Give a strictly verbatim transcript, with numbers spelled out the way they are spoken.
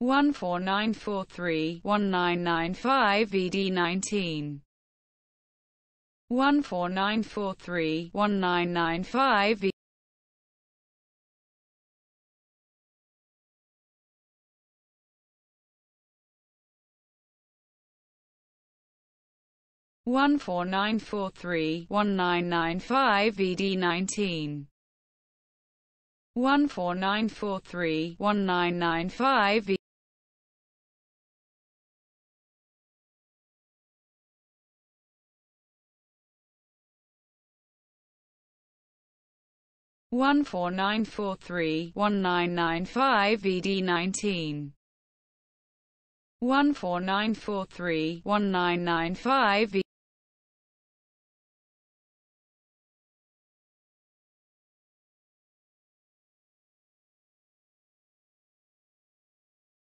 one four nine four three one nine nine five V D nineteen one four nine four three one nine nine five V one four nine four three one nine nine five V D nineteen one four nine four three one nine nine five V one four nine four three one nine nine five V D nineteen one four nine four three one nine nine five V